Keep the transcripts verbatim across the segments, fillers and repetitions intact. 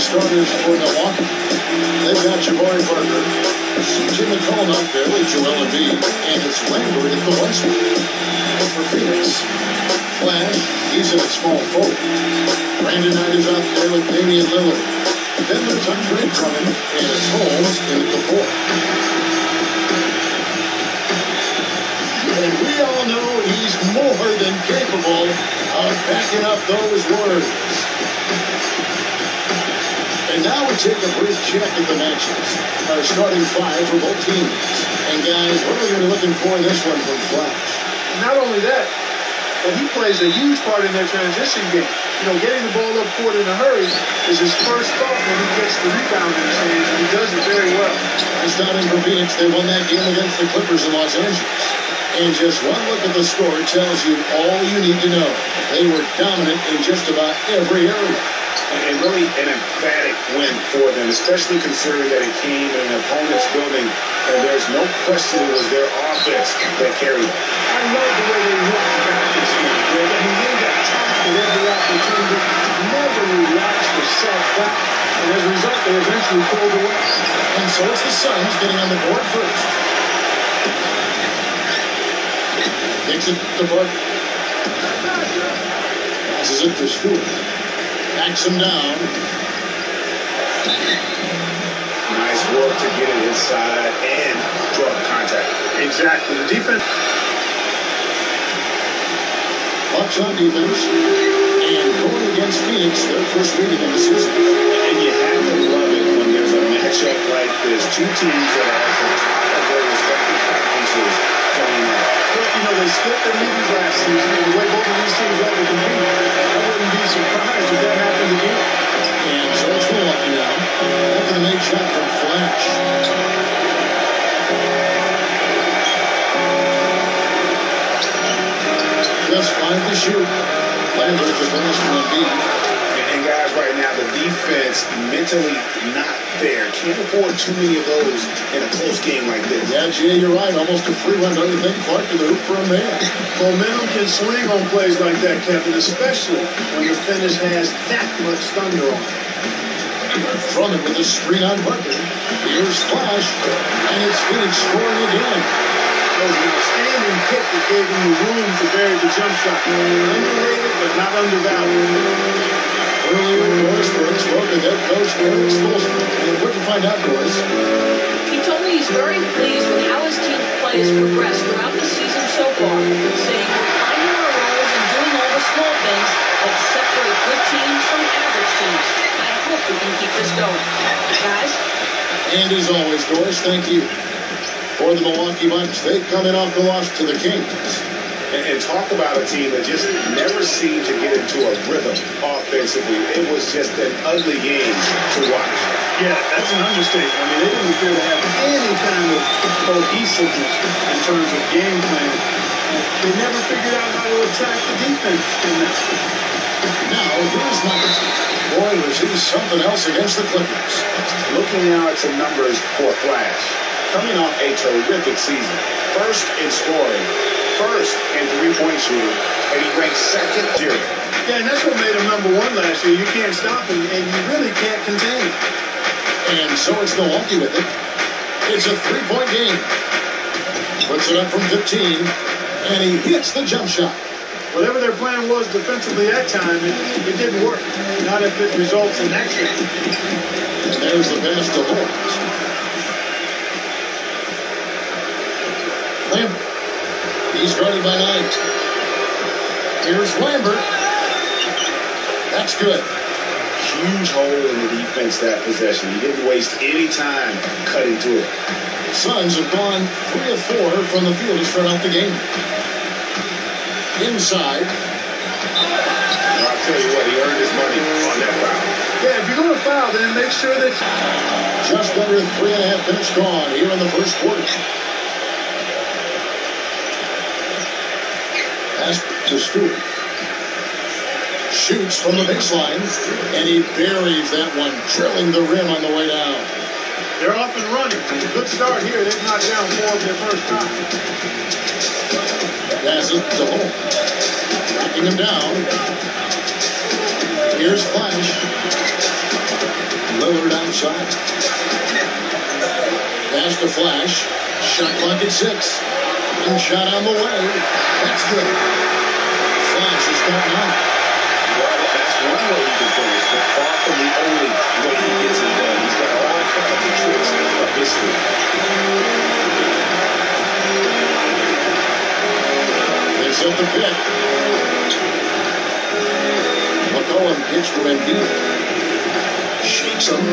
starters for Milwaukee. They've got Jabari Parker, C J McCollum out there with Joel Embiid, and it's Lambert at the one spot. For Phoenix, Flash, he's in a small forward. Brandon Knight is out there with Damian Lillard. Then there's Andre Drummond, and it's Holmes in at the four. And we all know he's more than capable of backing up those words. And now we take a brief check at the matches. Our starting five for both teams. And guys, what are we looking for in this one from Flash? Not only that, but he plays a huge part in their transition game. You know, getting the ball up court in a hurry is his first thought when he gets the rebound in his hands, and he does it very well. Nice starting for Phoenix. They won that game against the Clippers in Los Angeles. And just one look at the score tells you all you need to know. They were dominant in just about every area. And really an emphatic win for them, especially considering that it came in an opponent's building, and there's no question it was their offense that carried it. I love the way they worked the atmosphere, Greg. I mean, they got attacked at every opportunity, never relaxed or sat back, and as a result, they eventually pulled away. And so it's the Suns getting on the board first. Takes it to Parker. Passes it to Stewart. Backs him down. Nice work to get it inside and draw the contact. Exactly. The defense. Bucks on defense. And going against Phoenix, their first meeting of the season. And you have to love it when there's a matchup like this. Two teams that are at the top of their respective conferences coming up. Well, you know, they skipped their meetings last season, and the way both of these teams love to compete, I wouldn't be surprised if that happened again. And so it's Milwaukee now. After the made shot from Flash. Just five to shoot. Lambert just almost from Embiid. And guys, right now, the defense mentally not there. Can't afford too many of those in a close game like this. Yeah, Jay, you're right. Almost a free run, don't you think? Clark to the hoop for a man. Momentum can swing on plays like that, Kevin, especially when the finish has that much thunder on it. Drummond with a screen on Parker. Here's Flash, and it's Phoenix scoring again. That was an outstanding pick that gave him the room to bury the jump shot. Underrated, but not undervalued. Earlier, Doris Brooks spoke with head coach Eric Spoelstra. And what did you find out, Doris? He told me he's very pleased with how his team's play has progressed throughout the season so far, saying we're finding our roles and doing all the small things that separate good teams from average teams. I hope we can keep this going. Guys? And as always, Doris, thank you. For the Milwaukee Bucks, they come in off the loss to the Kings. And, and talk about a team that just never seemed to get into a rhythm offensively. It was just an ugly game to watch. Yeah, that's an understatement. I mean, they didn't appear to have any kind of cohesiveness in terms of game plan. They never figured out how to attack the defense in that. Now, here's numbers. Boy, was he something else against the Clippers. Looking now at some numbers for Flash. Coming off a terrific season. First in scoring, first in three-point shooting, and he ranks second here. Yeah, and that's what made him number one last year. You can't stop him, and you really can't contain him. And so it's Milwaukee with it. It's a three-point game. Puts it up from fifteen, and he hits the jump shot. Whatever their plan was defensively that time, it, it didn't work. Not if it results in that game. And there's the pass to Holmes. Lambert. He's guarded by Knight. Here's Lambert. That's good. Huge hole in the defense that possession. He didn't waste any time cutting through it. Suns have gone three of four from the field to start out the game. Inside. Well, I'll tell you what, he earned his money on that foul. Yeah, if you're going to foul, then make sure that... Just under three and a half minutes gone here in the first quarter. Pass to Stewart. Shoots from the baseline, and he buries that one, drilling the rim on the way down. They're off and running. It's a good start here. They've knocked down four of their first time. Pass it to Holmes. Tracking him down. Here's Flash. Lillard outside. Pass to Flash. Shot clock at six. And shot on the way. That's good. Flash is got nine. Well, that's one way he can finish, but far from the only way he gets it done. He's got all kinds of tricks up his sleeve. They set the pick. McCollum pitch to Embiid. Shakes him.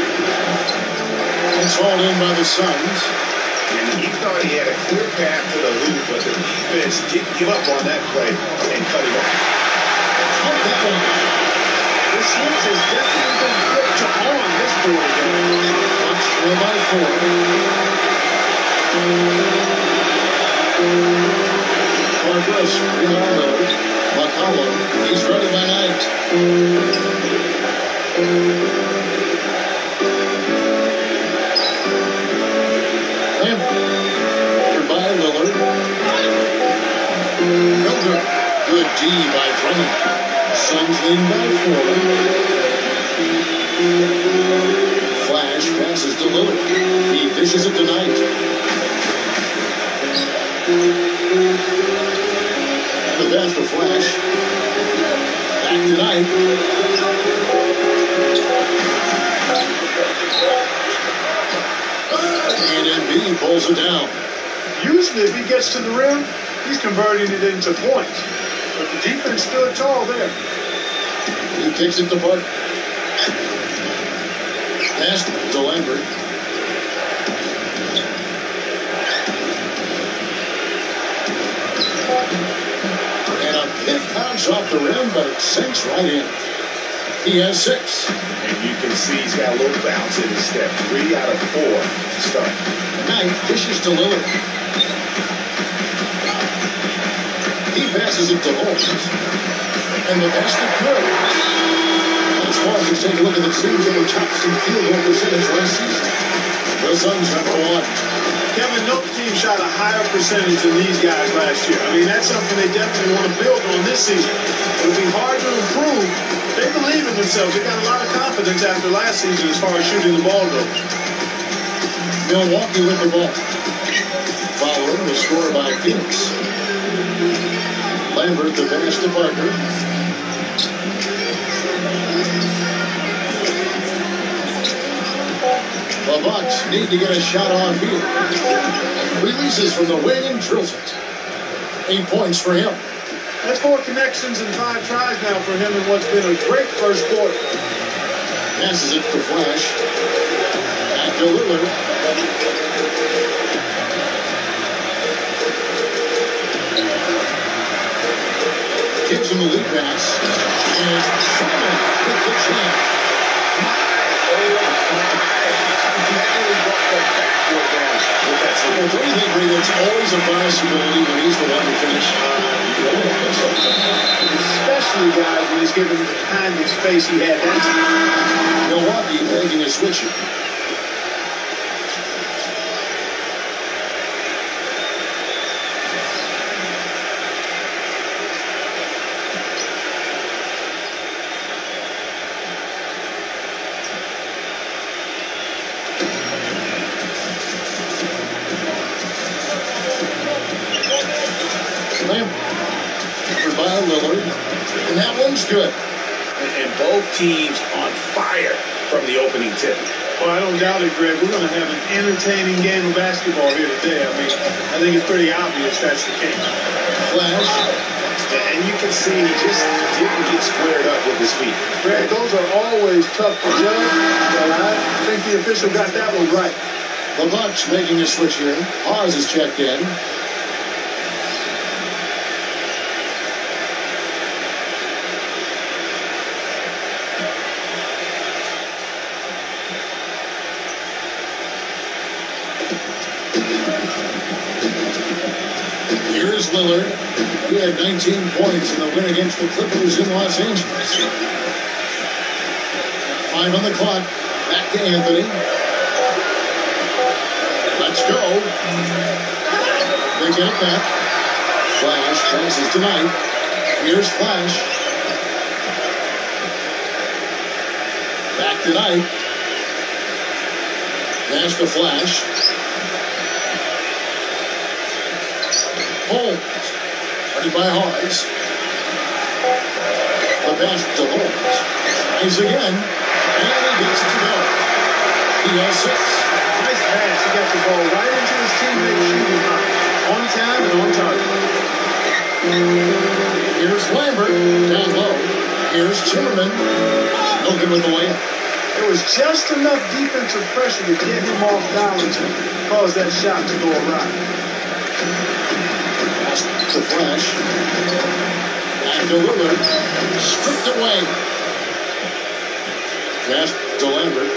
It's hauled in by the Suns. And he thought he had a clear path to the hoop, but the defense didn't give up on that play and cut him off. Cut that one. The switch has definitely been flipped to on this quarter. Bucks trail by four. Parker, screen on Lillard. McCollum, he's ready by night. Lambert by Lillard. No good. Good D by Drummond. Suns lead by four. Flash passes to Lillard. He dishes it tonight. The pass to Flash. Back tonight. And Embiid pulls it down. Usually if he gets to the rim, he's converting it into points. But the defense stood tall there. He takes it to Park. Pass to Lambert. And a big bounce off the rim, but it sinks right in. He has six. And you can see he's got a little bounce in his step. Three out of four to start. Knight dishes to Lillard. He passes it to Holmes. And the basket good. As far as let's take a look at the teams that were tops in field goal percentage last season. The Suns number one. Kevin, no team shot a higher percentage than these guys last year. I mean, that's something they definitely want to build on this season. It'll be hard to improve. They believe in themselves. They got a lot of confidence after last season as far as shooting the ball goes. Milwaukee with the ball. Following the score by Phoenix. Lambert the pass to Parker. The Bucks need to get a shot on here. Releases from the wing and drills it. Eight points for him. That's four connections and five tries now for him in what's been a great first quarter. Passes it to Flash. Back to Lillard. Gives him the lead pass. And Sherman with the jam. Well, don't you think, Ray, that's always a possibility when he's the one to finish? Especially, guys, when he's given the kind of space he had that time. Milwaukee making a switch here. Lambert by Lillard, and that one's good. And, and both teams on fire from the opening tip. Well, I don't doubt it, Greg. We're going to have an entertaining game of basketball here today. I mean, I think it's pretty obvious that's the case. Flash. And you can see he just didn't get squared up with his feet. Greg, those are always tough to judge, but I think the official got that one right. The Bucks making a switch here. Oz is checked in. Here's Lillard. He had nineteen points in the win against the Clippers in Los Angeles. Five on the clock. Back to Anthony. Let's go. They get it back. Flash passes tonight. Here's Flash. Back tonight. Pass to Flash. Holmes. Ready by Hawes. The pass to Holmes. Tries again. And he gets it to go. He has six. Nice pass. He got the ball right into his teammate's shooting line. On time and on target. Here's Lambert. Down low. Here's Timmerman. No good with the layup. There was just enough defensive pressure to get him off balance and cause that shot to go awry. Pass to Flash. And to Lillard. Stripped away. Pass to Lambert.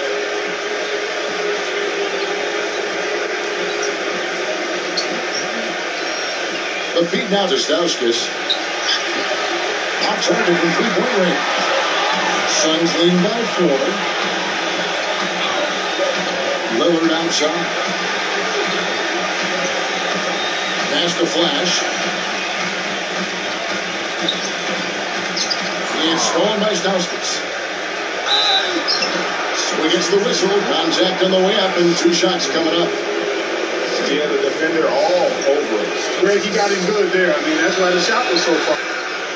The feed now to Stauskas. Off target from three-point range. Suns lead by four. Lillard outside. Pass to Flash. It's stolen by Stauskas. So he gets the whistle. Contact on the way up and two shots coming up. Yeah, the defender all over him. Greg, he got him good there. I mean, that's why the shot was so far.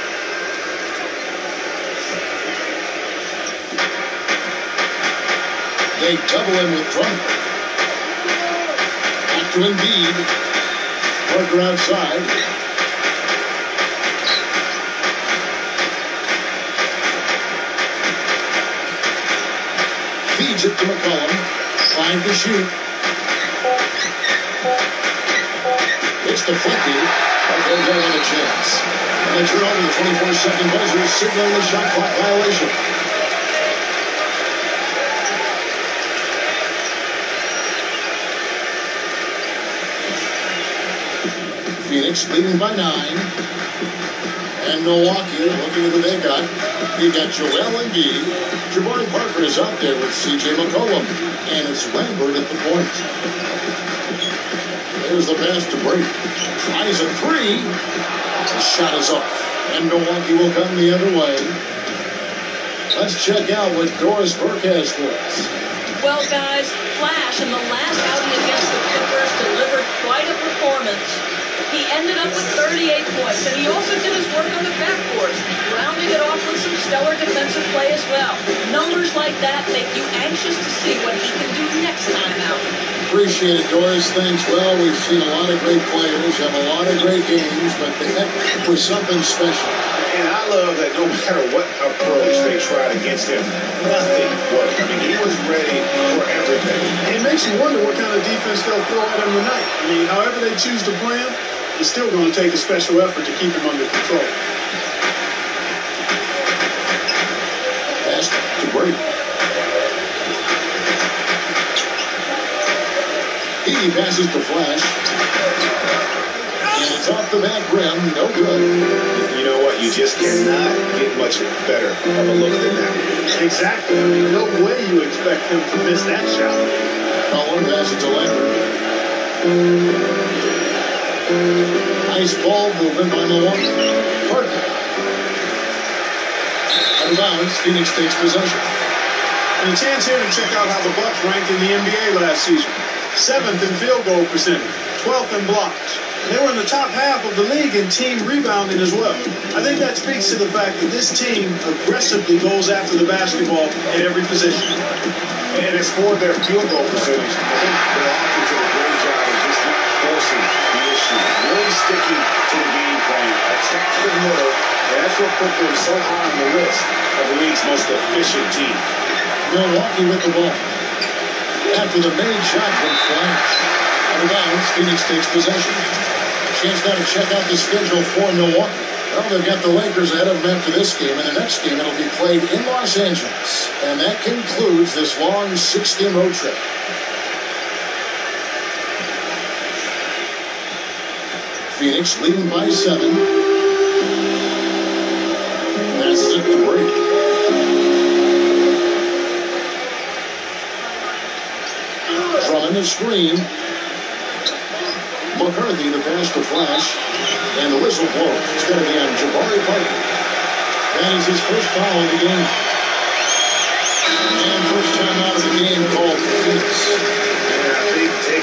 They double him with Drummond. Back to Embiid. Parker outside. Feeds it to McCollum. Find the shoot. It's deflected. Parker don't have a chance. And they turn over the twenty-four second buzzer, signaling the shot clock violation. Phoenix leading by nine. And Milwaukee looking at what they got. You got Joel Embiid. Jabari Parker is out there with C J McCollum. And it's Lambert at the point. There's the pass to Brady. Tries a three. The shot is off. And Milwaukee will come the other way. Let's check out what Doris Burke has for us. Well, guys, Flash in the last outing against the Clippers delivered quite a performance. He ended up with thirty-eight points, and he also did his work on the backboards, rounding it off with some stellar defensive play as well. Numbers like that make you anxious to see what he can do next time out. Appreciate it, Doris. Thanks. Well, we've seen a lot of great players, have a lot of great games, but that was something special. And I love that no matter what approach they tried against him, nothing worked. I mean, he was ready for everything. It makes you wonder what kind of defense they'll throw at him tonight. I mean, however they choose to play him, it's still going to take a special effort to keep him under control. Pass to Brady. He passes to Flash. And it's off the back rim. No good. You know what? You just cannot get much better of a look than that. Exactly. I mean, no way you expect him to miss that shot. Colin passes to Lambert. Nice ball movement by Milwaukee. Parker. Out of bounds, Phoenix takes possession. And a chance here to check out how the Bucks ranked in the N B A last season. Seventh in field goal percentage, twelfth in blocks. They were in the top half of the league in team rebounding as well. I think that speaks to the fact that this team aggressively goes after the basketball at every position. And as for their field goal percentage, I think their offense did a great job of just not forcing the issue, really sticking to the game plan, attack the middle, and that's what put them so high on the list of the league's most efficient team. Milwaukee with the ball. After the main shot from Flash. Out of bounds, Phoenix takes possession. Chance now to check out the schedule for Milwaukee. Well, they've got the Lakers ahead of them after this game, and the next game it'll be played in Los Angeles. And that concludes this long six-game road trip. Phoenix leading by seven. Passes it to Brady. Drummond the screen. McCarthy the pass to Flash. And the whistle blows. It's going to be on Jabari Parker. That is his first foul of the game. And first time out of the game called for Phoenix.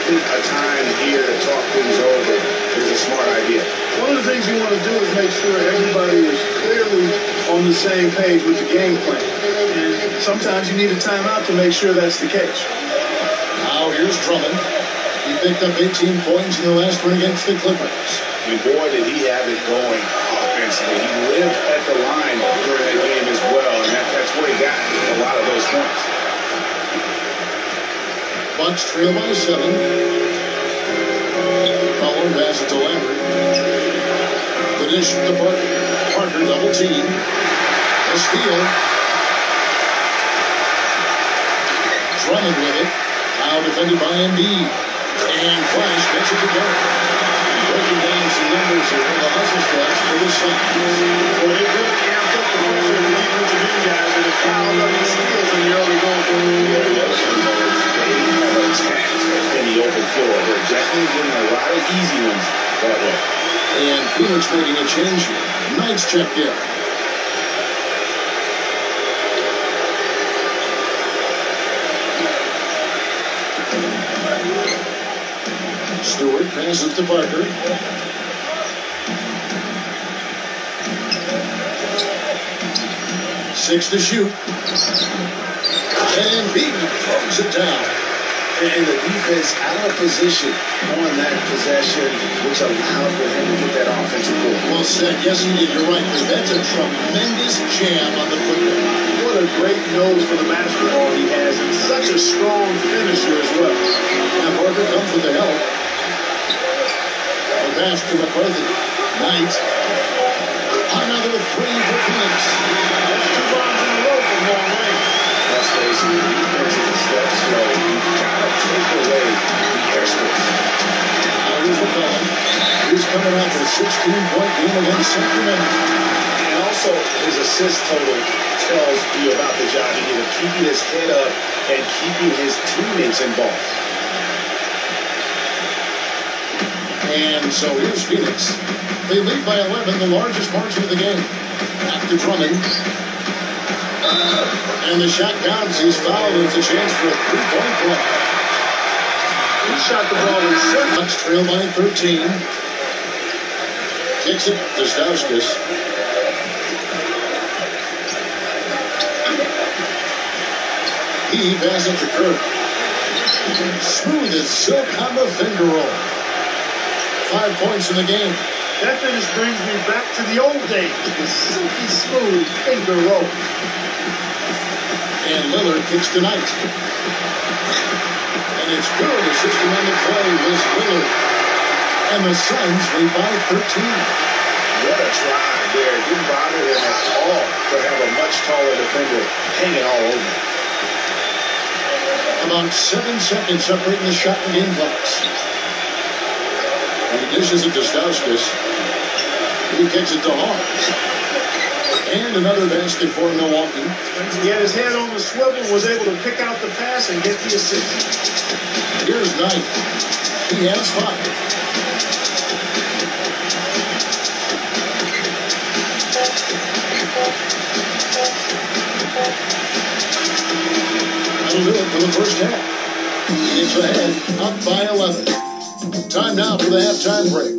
taking a time here to talk things over is a smart idea. One of the things you want to do is make sure everybody is clearly on the same page with the game plan. And sometimes you need a timeout to make sure that's the case. Now here's Drummond. He picked up eighteen points in the last one against the Clippers. And boy, did he have it going offensively. He lived at the line during that game as well, and that, that's where he got a lot of those points. Bucks trail by seven. Colin pass it to Lambert. The dish to Parker. Parker double team. A steal. Drummond with it. Now defended by Embiid. And Flash gets it to Garrett. Breaking down some numbers here in the hustle stats for this shot. Well, they really amped up the pressure of the defensive end guys and it piled up the steals in the early going. In the open floor. They're definitely getting a lot of easy ones that way. And Phoenix making a change here. Knights check in. Stewart passes to Parker. Six to shoot. And Embiid throws it down. And the defense out of position on that possession, which allowed for him to get that offensive goal. Well said. Yes, indeed. You're right. That's a tremendous jam on the football. What a great nose for the basketball he has, and such a strong finisher as well. Now Parker comes with the help. A pass to McCarthy. Knight. Another three for Phoenix. That's two bombs in a row from long range. Let's face it, the defense is a step slow. You've got to take away the airspace. Now here's McCollum. He's coming off a sixteen-point game against Sacramento. And also, his assist total tells you about the job he did of keeping his head up and keeping his teammates involved. And so here's Phoenix. They lead by eleven, the largest margin of the game. After Drummond. And the shot counts. He's fouled. It's a chance for a three-point play. He shot the ball in seven. Bucks trail by thirteen. Kicks it to Stauskas. He passes it to Kirk. Smooth as silk on the finger roll. Five points in the game. That finish brings me back to the old days. The silky smooth finger roll. And Lillard kicks tonight. And it's good. Assisting on the play was Lillard. And the Suns lead by thirteen. What a drive there. Didn't bother him at all to have a much taller defender hanging all over. About seven seconds separating the shot and game clocks. And he dishes it to Stauskas. He kicks it to Hall. And another basket for Milwaukee. He had his head on the swivel, was able to pick out the pass and get the assist. Here's Knight. He has five. That'll do it for the first half. Phoenix ahead, up by eleven. Time now for the halftime break.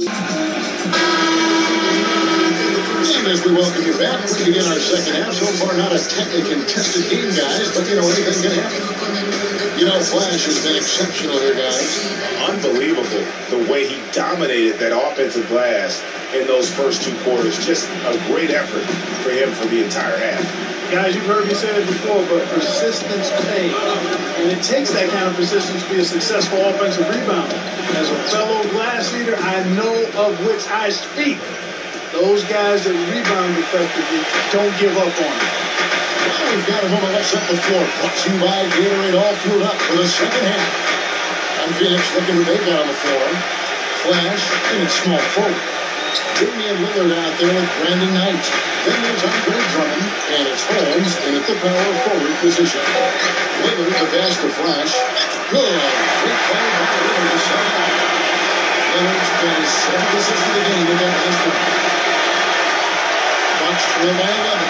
And as we welcome you back, we begin our second half. So far, not a tightly contested game, guys, but you know, anything can happen. You know, Flash has been exceptional here, guys. Unbelievable the way he dominated that offensive glass in those first two quarters. Just a great effort for him for the entire half. Guys, you've heard me say it before, but persistence pays. And it takes that kind of persistence to be a successful offensive rebounder. As a fellow glass eater, I know of which I speak. Those guys that rebound effectively don't give up on it. Well, we've got a moment left up the floor. Brought to you by Gatorade, all fueled up for the second half. I'm Phoenix looking what they've got on the floor. Flash in its small forward. Damian Lillard out there with Brandon Knight. Then there's Andre Drummond, and it's Holmes in at the power forward position. Lillard the pass to Flash. Good. Great play by Lillard to set it up. Lillard's got his seventh assist of the game with that last one. Bucks trail by eleven.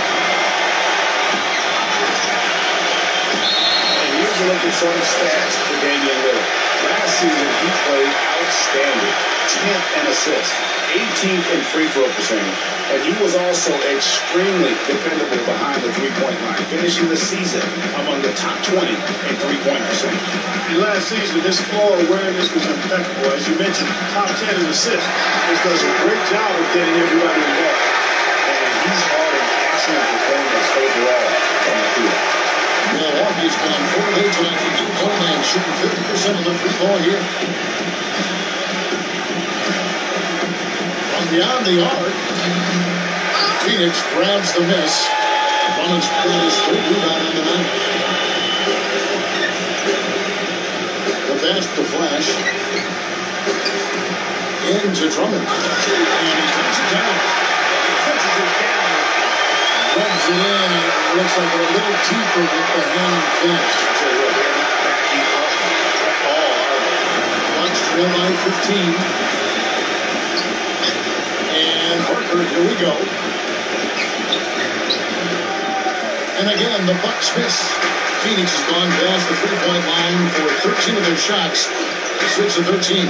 And here's a look at some stats for Damian Lillard. Last season, he played outstanding. tenth in assists, eighteenth in free throw percentage, and he was also extremely dependable behind the three-point line, finishing the season among the top twenty in three-point percentage. Last season, his floor awareness was impeccable. As you mentioned, top ten in assists. This does a great job of getting everybody involved. And he's had an excellent performance overall on the field. Milwaukee's gone four of eight tonight from two-point line, shooting fifty percent of the free ball here. From beyond the arc, Phoenix grabs the miss. Drummond's put his third rebound on the night. The pass to Flash. Into Drummond. And he takes it down. Catches it down. Rubs it in. It looks like a little deeper with the hand finish. So look, they're not backing up at all, are they? Bucks trail by fifteen. And Parker, here we go. And again, the Bucks miss. Phoenix has gone past the three-point line for thirteen of their shots. Switch to thirteen.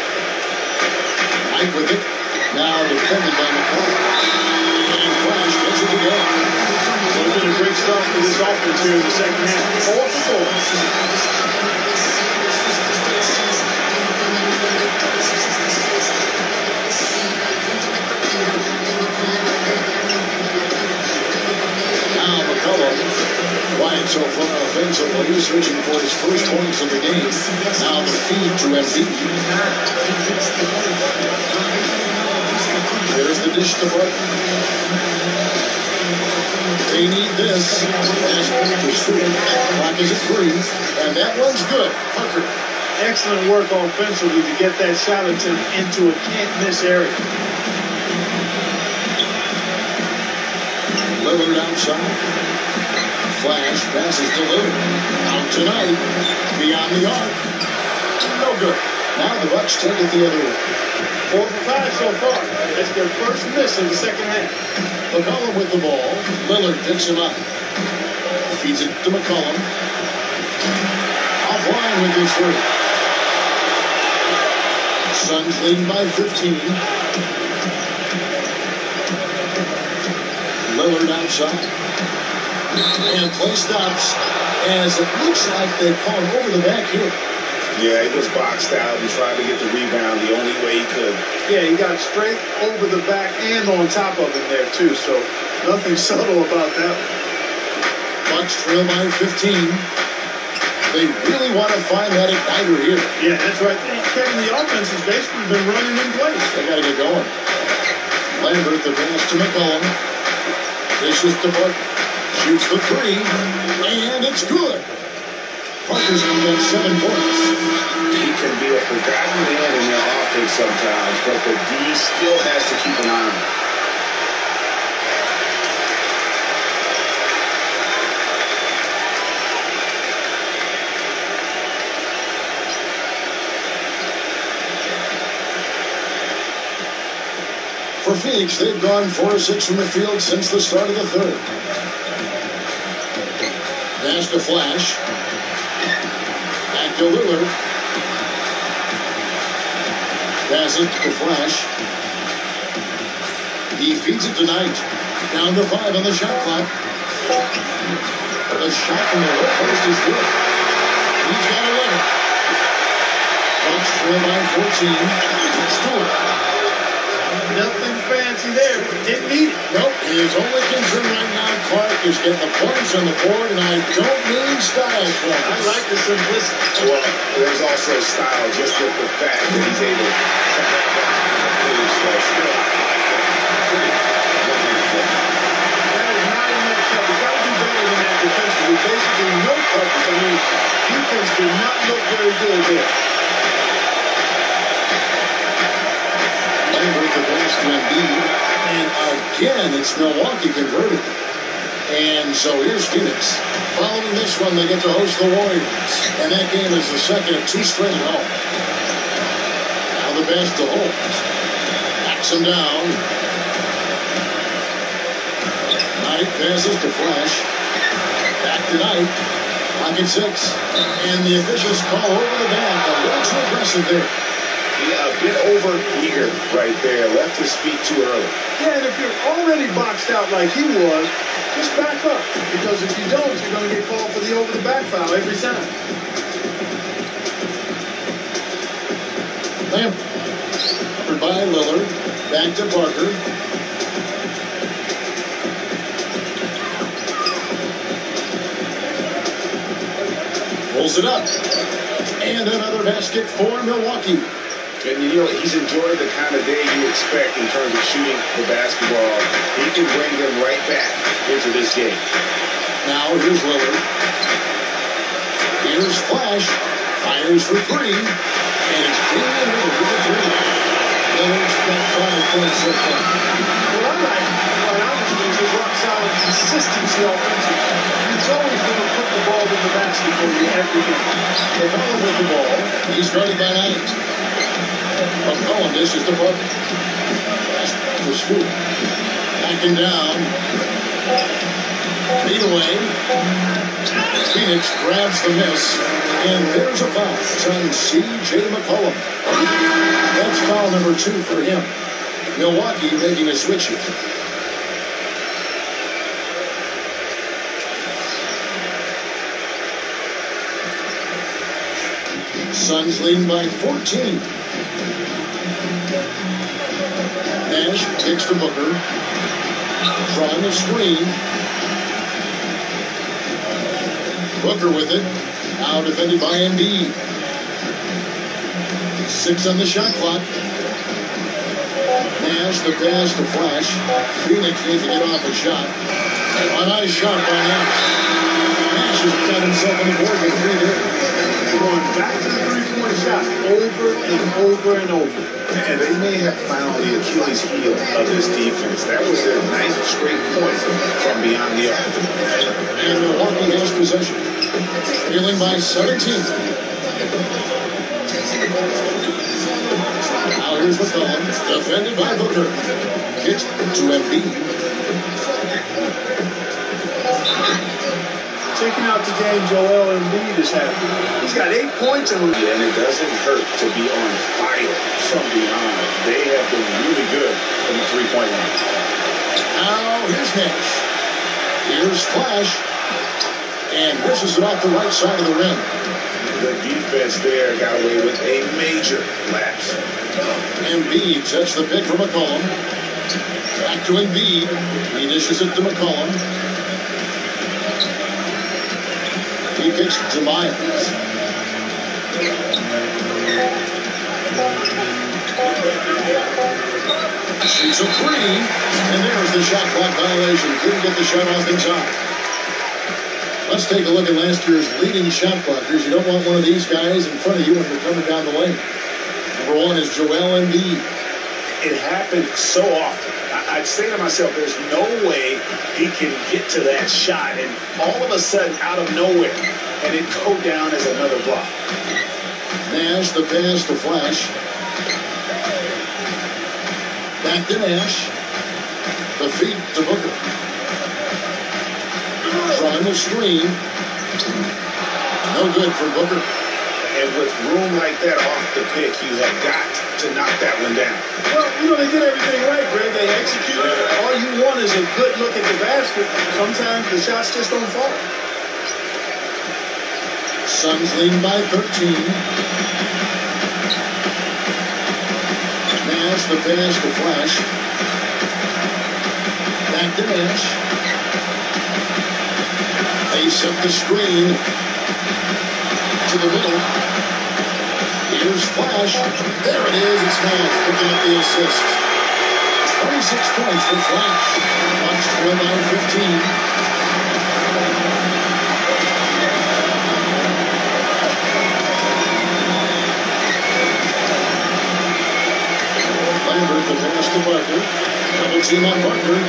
Mike with it. Now defended by McCollum. And Flash gets it again. So it's been a great start for this offense here in the second half. Four for four. Now McCollum, quiet so far offensively, switching for his first points of the game. Now the feed to Embiid. There's the dish to Parker. They need this. Last to shoot. Clock is at three, and that one's good. Parker. Excellent work offensively to get that shot attempt into a can't-miss area. Lillard outside. Flash passes to Lillard. Out tonight. Beyond the arc. No good. Now the Bucks take it the other way. Four for five so far. That's their first miss in the second half. McCollum with the ball. Lillard picks him up. Feeds it to McCollum. Offline with his three. Suns leading by fifteen. Lillard outside. And play stops as it looks like they call him over the back here. Yeah, he was boxed out and tried to get the rebound the only way he could. Yeah, he got straight over the back and on top of him there, too. So nothing subtle about that. Bucks trail by fifteen. They really want to find that igniter here. Yeah, that's right. Kevin, the offense has basically been running in place. They got to get going. Lambert, the pass to McCollum. Dishes to Parker. Shoots the three. And it's good. Parker's going to get seven points. He can be a forgotten man in their offense sometimes, but the D still has to keep an eye on him. For Phoenix, they've gone four of six from the field since the start of the third. Pass to Flash. Back to Lillard. Pass it to Flash. He feeds it tonight. Down to five on the shot clock. The shot from the low post is good. He's got eleven. Bucks trail by fourteen. Stewart. Nothing fancy there, but didn't need it. Nope. His only concern right now, Clark, is getting the points on the board, and I don't mean style points. I like the simplicity. Well, there's also style just with the fact that he's able to have that finish that skill. That is not enough coverage. Got to do better than that defensively. Basically, no coverage. I mean, defense did not look very good there. Lambert the pass to Embiid, and again it's Milwaukee converted. And so here's Phoenix. Following this one, they get to host the Warriors, and that game is the second of two straight at home. Now the pass to Holt. Backs him down. Knight passes to Flash. Back to Knight. Pocket six. And the officials call over the back. A little too aggressive there. Yeah, a bit over eager right there. Left his feet too early. Yeah, and if you're already boxed out like he was, just back up. Because if you don't, you're going to get called for the over-the-back foul every time. Lamb. Covered by Lillard. Back to Parker. Pulls it up. And another basket for Milwaukee. And you know, he's enjoyed the kind of day you expect in terms of shooting the basketball. He can bring them right back into this game. Now here's Lillard. Here's Flash. Fires for three. And it's Damian Lillard with a three. Lillard's got five points so far. What I like, quite honestly, is his rock solid consistency offensively. He's always going to put the ball in the basket for you every game. If I with the ball, he's guarded by nine. McCollum dishes to Parker. Pass to Scoop. Backing down. Feed away. Phoenix grabs the miss. And there's a foul. It's on C J McCollum. That's foul number two for him. Milwaukee making a switch here. Suns leading by fourteen. Nash kicks to Booker. Trying to screen. Booker with it. Now defended by Embiid. Six on the shot clock. Nash the pass to Flash. Phoenix needs to get off a shot. A nice shot by Nash. Nash has got himself on the board with three there. Going back to the three-point shot over and over and over. And they may have found the Achilles heel of this defense. That was their ninth straight point from beyond the arc. And Milwaukee has possession. Trailing by seventeen. Now here's McCollum. Defended by Booker. Hit to Embiid. Taking out the game, Joel Embiid is happy. He's got eight points in the league. And it doesn't hurt to be on fire from behind. They have been really good from the three-point line. Now here's Nash. Here's Flash. And misses it off the right side of the rim. The defense there got away with a major lapse. Embiid sets the pick for McCollum. Back to Embiid. He dishes it to McCollum. He kicks to Miles. Shoots a three. And there's the shot clock violation. Couldn't get the shot off in time. Let's take a look at last year's leading shot blockers. You don't want one of these guys in front of you when you're coming down the lane. Number one is Joel Embiid. It happened so often. I'd say to myself, there's no way he can get to that shot. And all of a sudden, out of nowhere, and it go down as another block. Nash, the pass to Flash. Back to Nash. The feed to Booker. Trying to screen. No good for Booker. And with room like that off the pick, you have got to knock that one down. Well, you know, they did everything right, Greg. They executed. All you want is a good look at the basket. Sometimes the shots just don't fall. Suns leading by thirteen. Nash, the pass to Flash. Back to Nash. They set the screen to the middle. Here's Flash. There it is. It's Nash picking up the assist. twenty-six points for Flash. Bucks trail by fifteen. Lambert, the pass to Parker. Double team on Parker.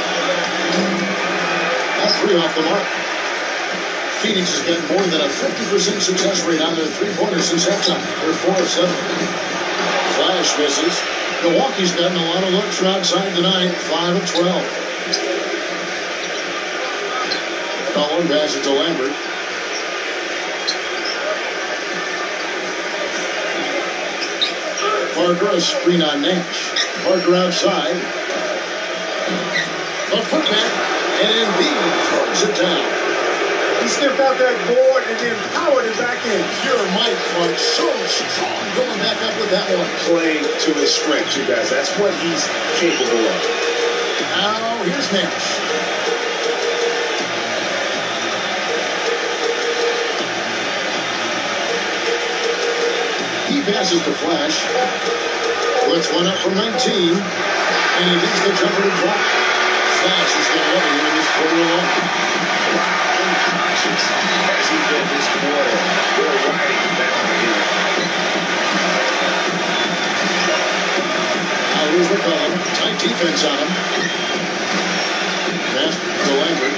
All three off the mark. Phoenix has gotten more than a fifty percent success rate on their three-pointers since halftime. They're four of seven. Flash misses. Milwaukee's gotten a lot of looks from outside tonight. five of twelve. Collin passes to Lambert. Parker, a screen on Nash. Parker outside. A putback, and Embiid throws it down. He sniffed out that board and then powered it back in. Pure Mike Clark, so strong, going back up with that one. Play to his strength, you guys. That's what he's capable of. Now, here's Nash. He passes to Flash. Puts one up from nineteen. And he gets the jumper to drop. Flash is going to let him in this quarter alone. Wow, unconscious as he did this quarter. They're riding him down again. Now here's McCollum. Tight defense on him. Pass to Lambert.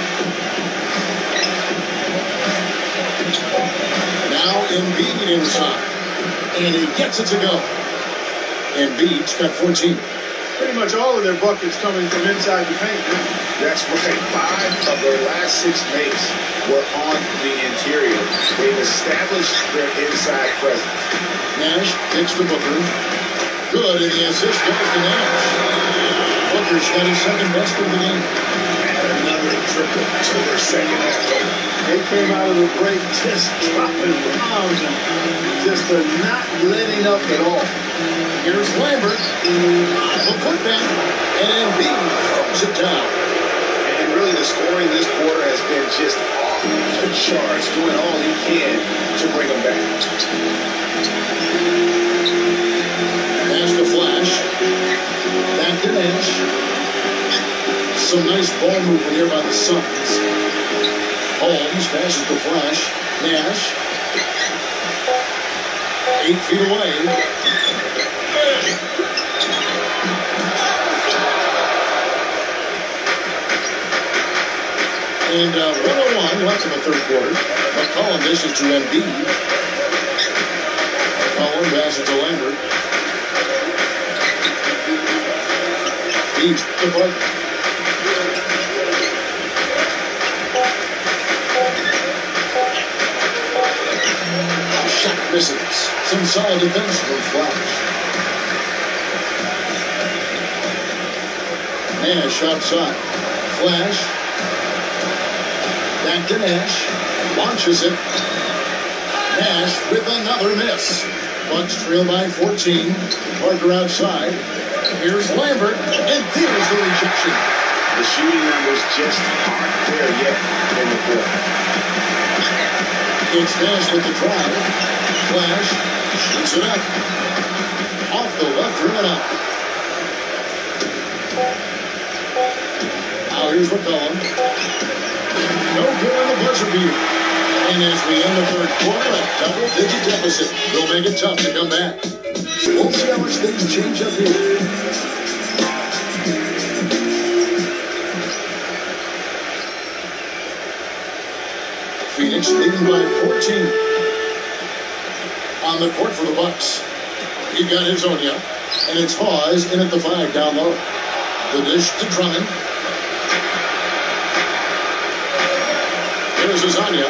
Now Embiid inside. And he gets it to go. Embiid's got fourteen. Pretty much all of their buckets coming from inside the paint. That's right. Five of their last six makes were on the interior. They've established their inside presence. Nash kicks to Booker. Good, and the assist goes to Nash. Booker's got his second best of the game. And another triple to their second half. They came out of the break just dropping bombs and just uh, not letting up at all. Here's Lambert. A putback, and Embiid throws it down. And really the scoring this quarter has been just off the charts, doing all he can to bring them back. Pass to Flash. Back to Nash. Some nice ball movement here by the Suns. Holmes passes to Flash. Nash. Eight feet away. And uh, one oh one left in the third quarter. McCollum dishes to Embiid. McCollum passes to Lambert. Feeds to Parker. Shot misses. Some solid defense from Flash. Nash outside. Flash. Back to Nash. Launches it. Nash with another miss. Bucks trail by fourteen. Parker outside. Here's Lambert. And there's the rejection. The shooting numbers just aren't there yet in the quarter. It's Nash with the drive. Flash shoots it up. Off the left rim and out. Now here's McCollum. No good on the buzzer beater. And as we end the third quarter, a double-digit deficit will make it tough to come back. We'll see how much things change up here. Phoenix leading by fourteen. On the court for the Bucks. He got his own, yeah. And it's Hawes in at the five down low. The dish to Drummond. Here's Azania.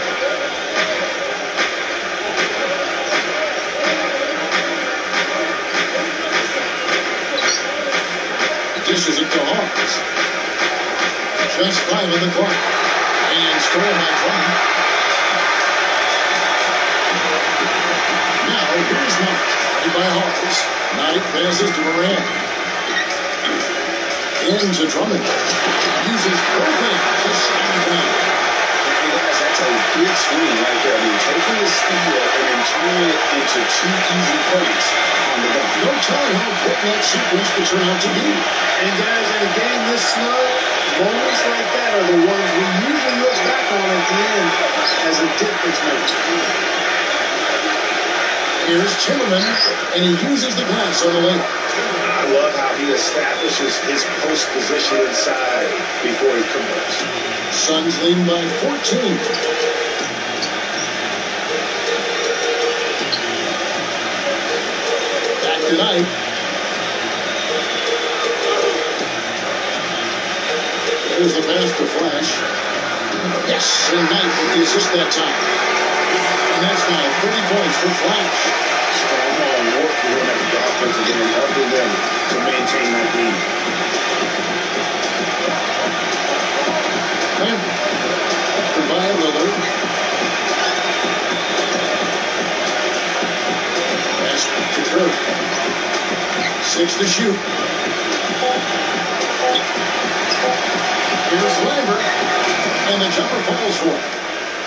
Dishes it to Hawes. Just five on the clock. And stolen by Drummond. Now here's Knight. Right by Hawes. Knight passes to Moran. Into Drummond. Uses both hands to shut him down. And guys, that's a big swing right there. I mean, taking the steal and then turning it into two easy points on the dunk. No telling how important that sequence could turn out to be. And guys, in a game this snug, moments like that are the ones we usually look back on at the end as a difference maker. Here's Timmerman, and he uses the glass on the lane. I love how he establishes his post position inside before he converts. Suns leading by fourteen. Back to Knight. There's the pass to Flash. Yes, and Knight with the assist that time. And that's now thirty points for Flash. Strong work for him at the defensive end, helping them to maintain that lead. By Lillard. Pass to Kirk. Six to shoot. Here's Lambert. And the jumper falls for it.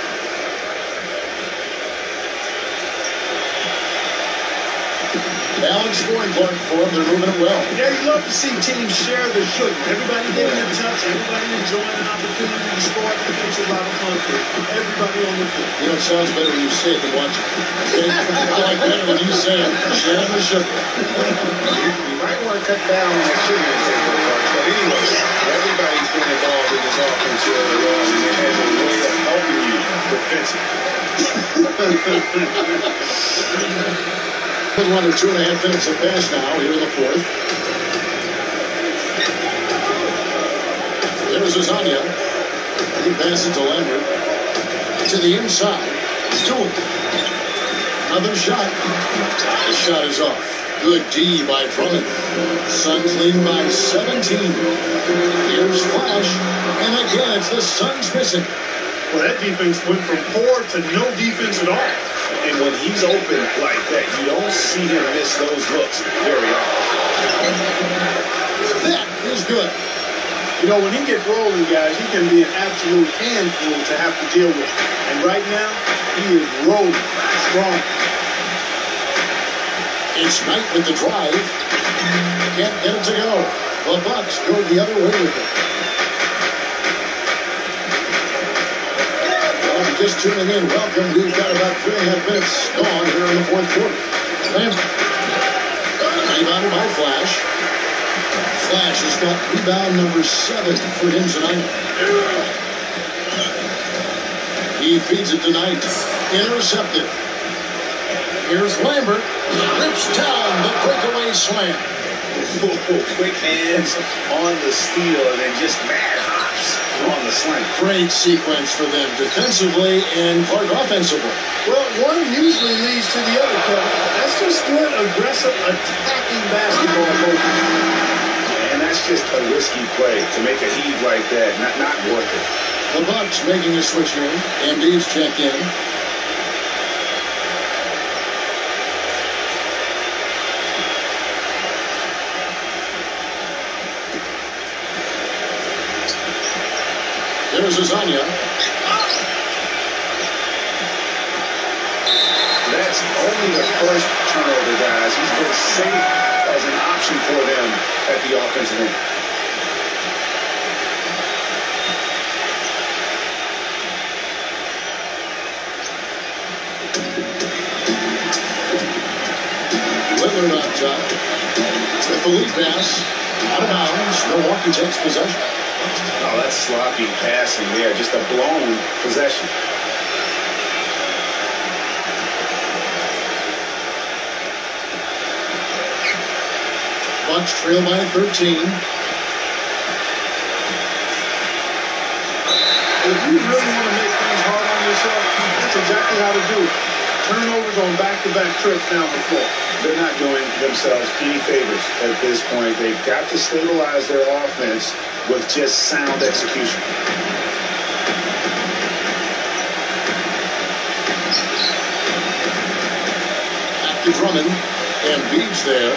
Balanced scoring point for them. They're moving it well. Yeah, you love to see teams share the shooting. Everybody getting their touch. Everybody enjoying an opportunity to score. It makes a lot of fun for everybody on the field. You know, it sounds better when you say it than watch it. Okay? I like better when you say it. Sharing the sugar. You might want to cut down on that sugar intake, but anyway, everybody's been involved in this offense early on, and it has a way of helping you defensively. With under two and a half minutes of pass now here in the fourth. There's Azania. He passes to Lambert. To the inside. Stewart. Another shot. The shot is off. Good D by Drummond. Suns lead by seventeen. Here's Flash. And again, it's the Suns missing. Well, that defense went from poor to no defense at all. And when he's open like that, you don't see him miss those looks very often. That is good. You know, when he gets rolling, guys, he can be an absolute handful to have to deal with. And right now, he is rolling strong. It's Knight with the drive. Can't get it to go. The Bucks go the other way with it. Just tuning in, welcome. We've got about three and a half minutes gone here in the fourth quarter. Lambert. Rebounded by Flash. Flash has got rebound number seven for him tonight. He feeds it tonight. Intercepted. Here's Lambert. Rips down the breakaway slam. Whoa, quick hands on the steal and then just mad hops on the slam. Great sequence for them defensively and part offensively. Well, one usually leads to the other, Kevin. That's just good, aggressive, attacking basketball movement. And that's just a risky play to make a heave like that. Not, not worth it. The Bucks making a switch here. Embiid's checked in. There's Azania. That's only the first turnover, guys. He's been safe as an option for them at the offensive end. Lillard on top. With the lead pass. Out of bounds. Milwaukee takes possession. Oh, that's sloppy passing there. Just a blown possession. Bucks trail by thirteen. If you really want to make things hard on yourself, that's exactly how to do it. Turnovers on back-to-back trips down the floor. They're not doing themselves any favors at this point. They've got to stabilize their offense with just sound execution. Back to Drummond. And Embiid's there.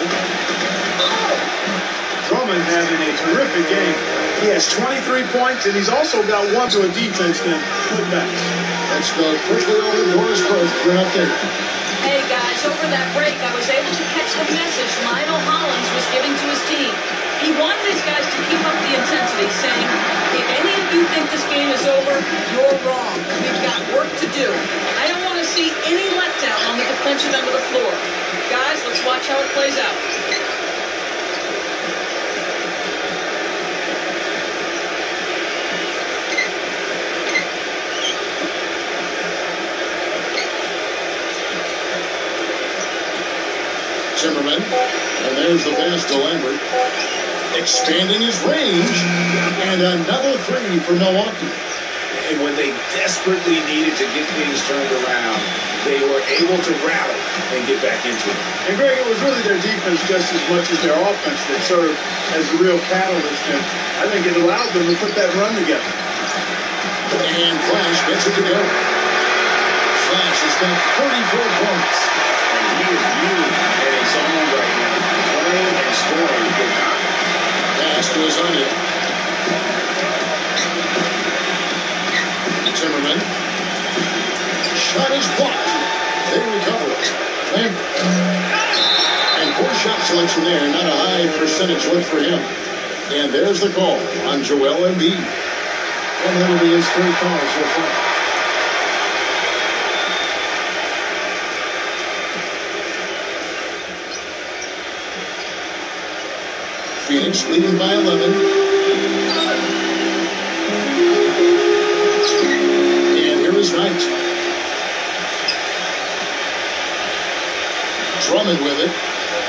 Drummond having a terrific game. He has twenty-three points, and he's also got one to a defense can put back. Let's go quickly over to Doris first for an update. Hey guys, over that break, I was able to catch the message Lionel Hollins was giving to his team. He wanted his guys to keep up the intensity, saying, if any of you think this game is over, you're wrong. We've got work to do. I don't want to see any letdown on the defensive end of the floor. Guys, let's watch how it plays out. Zimmerman. And there's the pass to Lambert. Expanding his range. And another three for Milwaukee. And when they desperately needed to get things turned around, they were able to rally and get back into it. And Greg, it was really their defense just as much as their offense that served as the real catalyst. And I think it allowed them to put that run together. And Flash gets it to go. Flash has got thirty-four points. And he is really in his own right now, playing and scoring with confidence. Pass to Azania. Zimmerman. Shot is blocked. They recover it. And, and poor shot selection there. Not a high percentage look for him. And there's the call on Joel Embiid. And that'll be his third foul so far. Phoenix leading by eleven. And here is Knight. Drummond with it.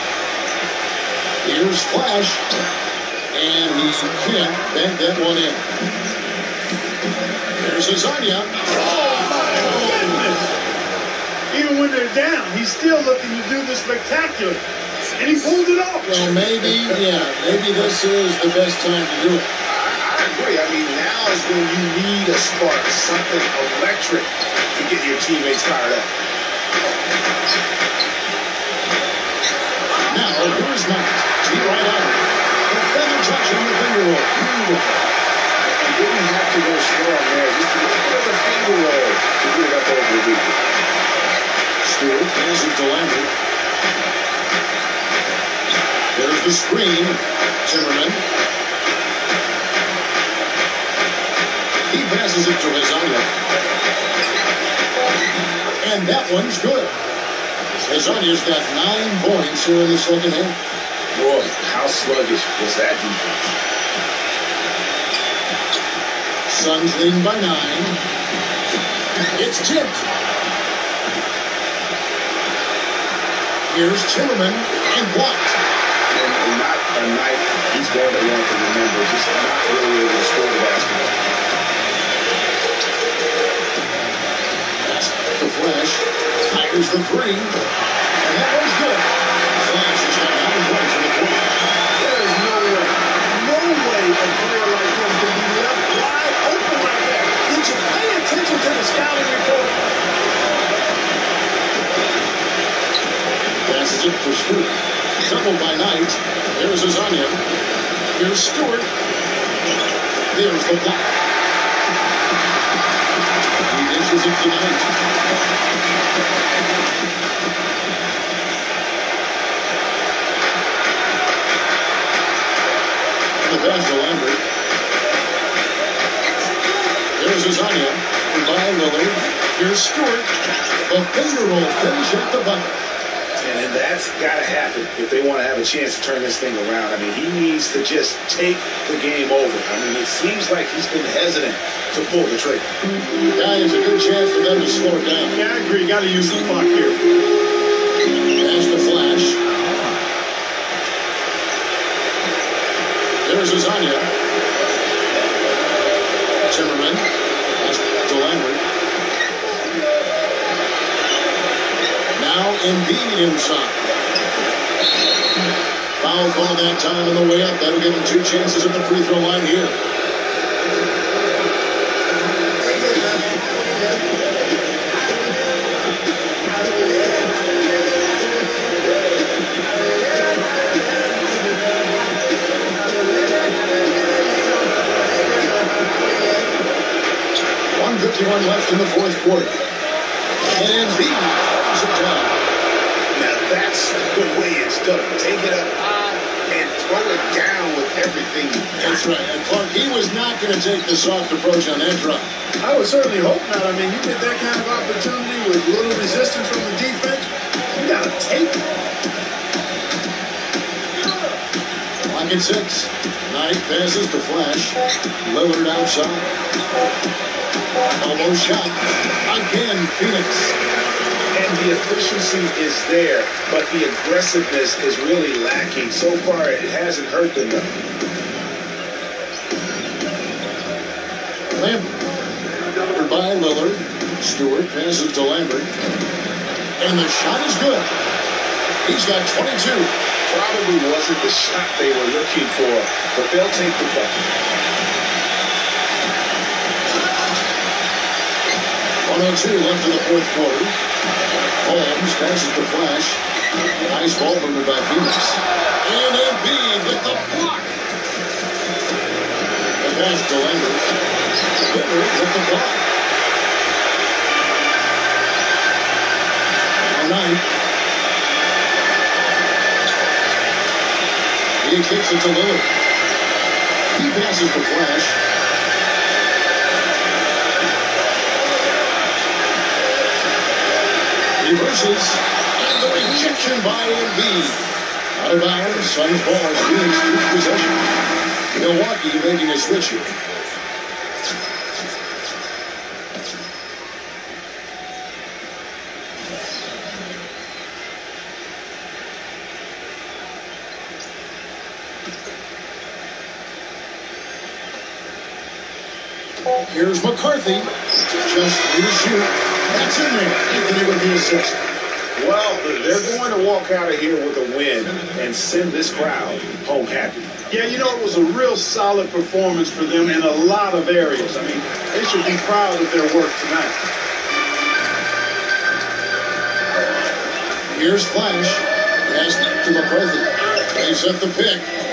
Here's Flash. And he can't bank that one in. There's Azania. Oh, my goodness. Even when they're down, he's still looking to do the spectacular. And he pulled it off. Well, maybe, yeah, maybe this is the best time to do it. I, I agree. I mean, now is when you need a spark, something electric to get your teammates fired up. Now, here's Knight. T right on. The feather touch on the finger roll. Beautiful. And didn't have to go strong there. Just a little bit of a finger roll to get it up over the beat. Stewart has it to Lambert. There's the screen. Zimmerman. He passes it to Azania. And that one's good. Azania's got nine points here in the second half. Boy, how sluggish was that defense? Suns leading by nine. It's tipped. Here's Timmerman and blocked. And, and not a night he's going to want to remember. Just not really able to score the basketball. That's the Flash. Fires the three. And that one's good. Flash has got nine points in the quarter. There is no way, no way a player like him can be left wide open like that. Did you pay attention to the scouting report? Passes it to Stewart. Doubled by Knight. There's Azania. Here's Stewart. There's the block. He dishes it to Knight. The pass to Lambert. There's Azania. By Lillard. Here's Stewart. The finger roll finish at the bucket. And that's got to happen if they want to have a chance to turn this thing around. I mean, he needs to just take the game over. I mean, it seems like he's been hesitant to pull the trigger. Yeah, it's a good chance for them to slow it down. Yeah, I agree. Got to use the clock here. Pass the Flash. There's Azania. Zimmerman. That's to Lambert. Now Embiid inside. Foul call that time on the way up. That'll give him two chances at the free throw line here. one fifty-one left in the fourth quarter. And Embiid throws it down. Now that's the way it's done. Take it up high and throw it down with everything you got. That's right. And Clark, he was not going to take the soft approach on that drop. I would certainly hope not. I mean, you get that kind of opportunity with little resistance from the defense, you got to take it. Clock at six. Knight passes to Flash. Lillard outside. Almost shot. Again, Phoenix. And the efficiency is there, but the aggressiveness is really lacking. So far, it hasn't hurt them. Lambert. Stewart passes to Lambert. And the shot is good. He's got twenty-two. Probably wasn't the shot they were looking for, but they'll take the bucket. one oh two left in the fourth quarter. Holmes passes to Flash. Nice ball movement by Phoenix. And Embiid with the block. The pass to Lambert. Lambert with the block. All night. He kicks it to Lillard. He passes to Flash. Reverses, and the rejection by Embiid. Out of bounds, Suns ball as Phoenix keeps possession. Milwaukee making a switch here. Here's McCarthy. Just three to shoot. That's in there. Anthony with the assist. Well, they're going to walk out of here with a win and send this crowd home happy. Yeah, you know, it was a real solid performance for them in a lot of areas. I mean, they should be proud of their work tonight. Here's Flash. Pass to McCarthy. They set the pick.